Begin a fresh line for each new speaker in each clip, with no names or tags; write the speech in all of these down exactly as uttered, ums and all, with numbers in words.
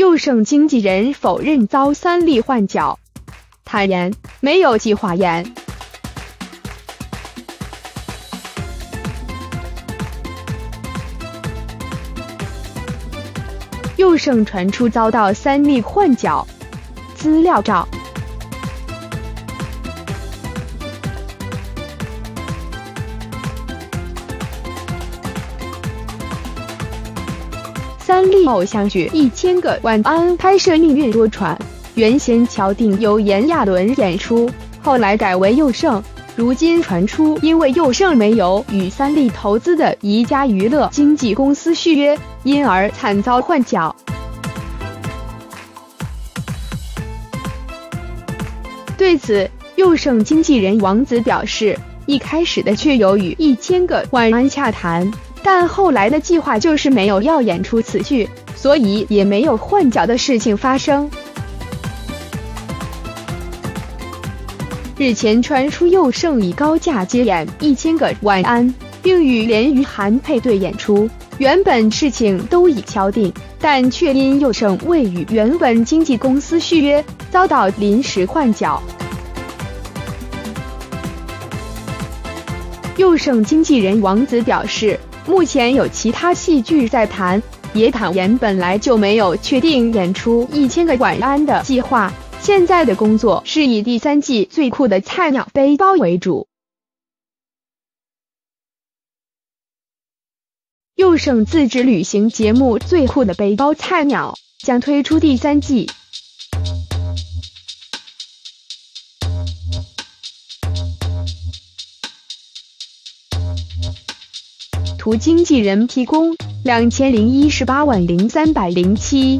宥胜经纪人否认遭三立换角，坦言没有计划演。宥胜传出遭到三立换角，资料照。三立偶像剧《一千个晚安》拍摄命运多舛，原先敲定由炎亚纶演出，后来改为宥胜。如今传出因为宥胜没有与三立投资的宜家娱乐经纪公司续约，因而惨遭换角。对此，宥胜经纪人王子表示，一开始的确有与一千个晚安洽谈，但后来的计划就是没有要演出此剧，所以也没有换角的事情发生。日前传出宥胜已高价接演一千个晚安，并与连俞涵配对演出，原本事情都已敲定，但却因宥胜未与原本经纪公司续约，遭到临时换角。宥胜经纪人王子表示，目前有其他戏剧在谈，也坦言本来就没有确定演出一千个晚安的计划，现在的工作是以第三季最酷的菜鸟背包为主。宥胜自制旅行节目《最酷的背包菜鸟》将推出第三季。图经纪人提供两千零一十八万零三百零七。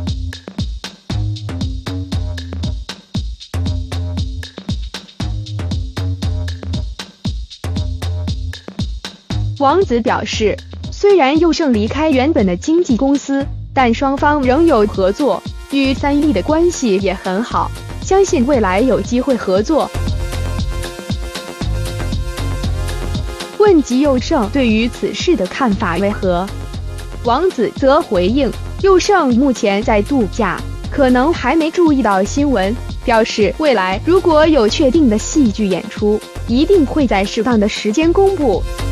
王子表示，虽然宥胜离开原本的经纪公司，但双方仍有合作，与三立的关系也很好，相信未来有机会合作。问及宥胜对于此事的看法为何，王子则回应，宥胜目前在度假，可能还没注意到新闻，表示未来如果有确定的戏剧演出，一定会在适当的时间公布。